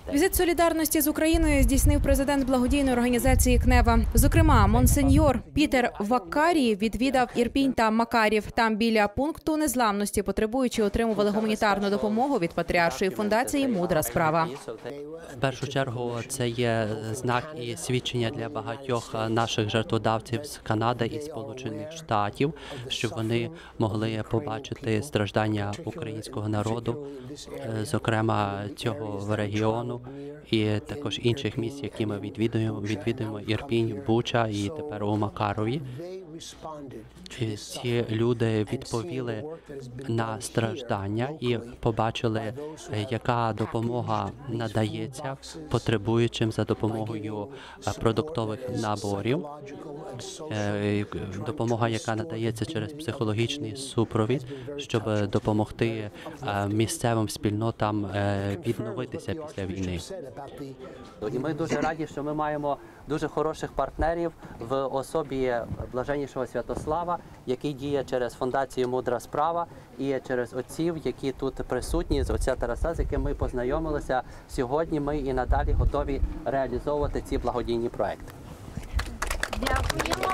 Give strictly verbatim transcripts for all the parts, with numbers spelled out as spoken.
Візит солідарності з Україною здійснив президент благодійної організації «Кнева». Зокрема, монсеньор Пітер Ваккарій відвідав Ірпінь та Макарів. Там біля пункту незламності потребуючі отримували гуманітарну допомогу від патріаршої фундації «Мудра справа». В першу чергу це є знак і свідчення для багатьох наших жертводавців з Канади і Сполучених Штатів, щоб вони могли побачити страждання українського народу, зокрема цього регіону і також інших місць, які ми відвідуємо, відвідуємо Ірпінь, Буча і тепер у Макарові. І ці люди відповіли на страждання і побачили, яка допомога надається потребуючим за допомогою продуктових наборів, допомога, яка надається через психологічний супровід, щоб допомогти місцевим спільнотам відновитися після війни. І ми дуже раді, що ми маємо дуже хороших партнерів в особі Блаженнішого Святослава, який діє через фундацію «Мудра справа» і через отців, які тут присутні, з отця Тараса, з яким ми познайомилися. Сьогодні ми і надалі готові реалізовувати ці благодійні проекти. Дякуємо.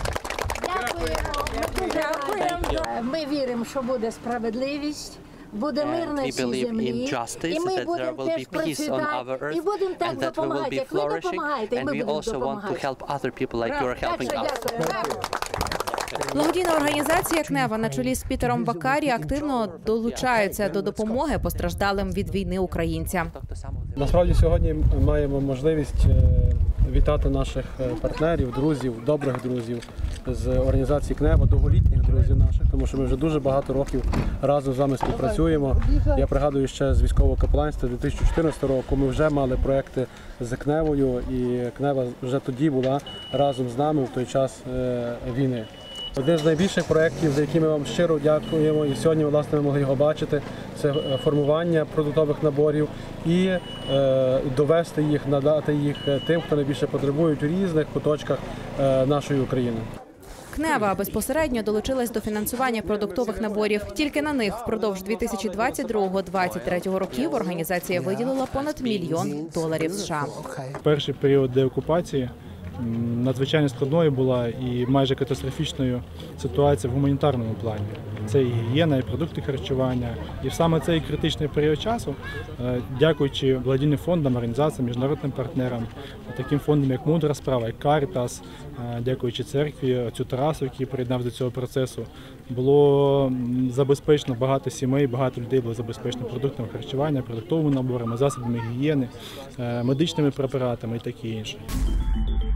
Дякуємо. Дякуємо. Ми віримо, що буде справедливість. Буде мир на цій землі, і ми будемо теж процвітати, і будемо так допомагати, як ви допомагаєте, і ми будемо допомагати. Благодійна організація «Кнева» на чолі з Пітером Ваккарій активно долучаються до допомоги постраждалим від війни українцям. Насправді сьогодні маємо можливість вітати наших партнерів, друзів, добрих друзів з організації «Кнева», довголітніх друзів наших, тому що ми вже дуже багато років разом з вами співпрацюємо. Я пригадую ще з військового капеланства дві тисячі чотирнадцятого року ми вже мали проекти з «Кневою», і «Кнева» вже тоді була разом з нами в той час війни. Один з найбільших проєктів, за які ми вам щиро дякуємо, і сьогодні, власне, ми могли його бачити, це формування продуктових наборів і е, довести їх, надати їх тим, хто найбільше потребують у різних куточках е, нашої України. «Кнева» безпосередньо долучилась до фінансування продуктових наборів. Тільки на них впродовж дві тисячі двадцять другого - двадцять третього років організація виділила понад мільйон доларів США. Перший період деокупації надзвичайно складною була і майже катастрофічною ситуація в гуманітарному плані. Це і гігієна, і продукти харчування. І в саме цей критичний період часу, дякуючи благодійним фондам, організаціям, міжнародним партнерам, таким фондам, як «Мудра справа», як «Карітас», дякуючи церкві, отцю Тарасу, який приєднав до цього процесу, було забезпечено багато сімей, багато людей було забезпечено продуктами харчування, продуктовими наборами, засобами гігієни, медичними препаратами і таке інше.